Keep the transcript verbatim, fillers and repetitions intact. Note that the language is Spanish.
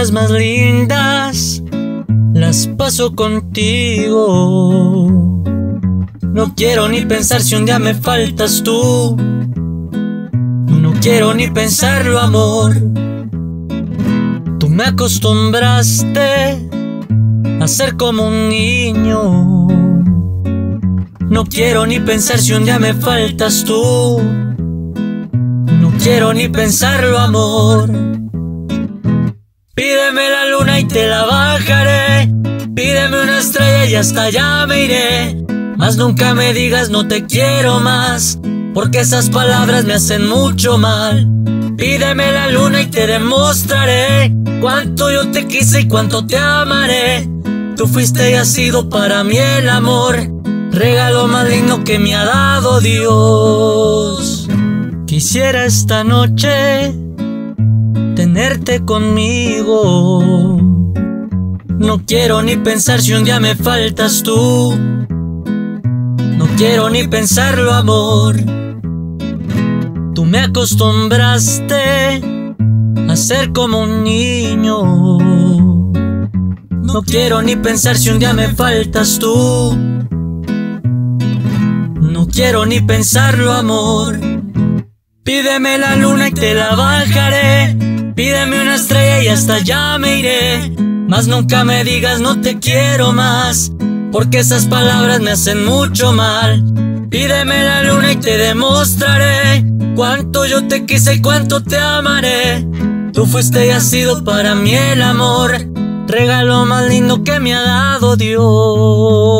horas más lindas las paso contigo. No quiero ni pensar si un día me faltas tú. No quiero ni pensarlo, amor. Tú me acostumbraste a ser como un niño. No quiero ni pensar si un día me faltas tú. No quiero ni pensarlo, amor. Pídeme la luna y te la bajaré. Pídeme una estrella y hasta allá me iré. Mas nunca me digas no te quiero más, porque esas palabras me hacen mucho mal. Pídeme la luna y te demostraré cuánto yo te quise y cuánto te amaré. Tú fuiste y has sido para mí el amor, regalo más lindo que me ha dado Dios. Quisiera esta noche tenerte conmigo. No quiero ni pensar si un día me faltas tú. No quiero ni pensarlo, amor. Tú me acostumbraste a ser como un niño. No quiero ni pensar si un día me faltas tú. No quiero ni pensarlo, amor. Pídeme la luna y te la bajaré. Pídeme una estrella y hasta allá me iré. Mas nunca me digas no te quiero más, porque esas palabras me hacen mucho mal. Pídeme la luna y te demostraré cuánto yo te quise y cuánto te amaré. Tú fuiste y has sido para mí el amor, regalo más lindo que me ha dado Dios.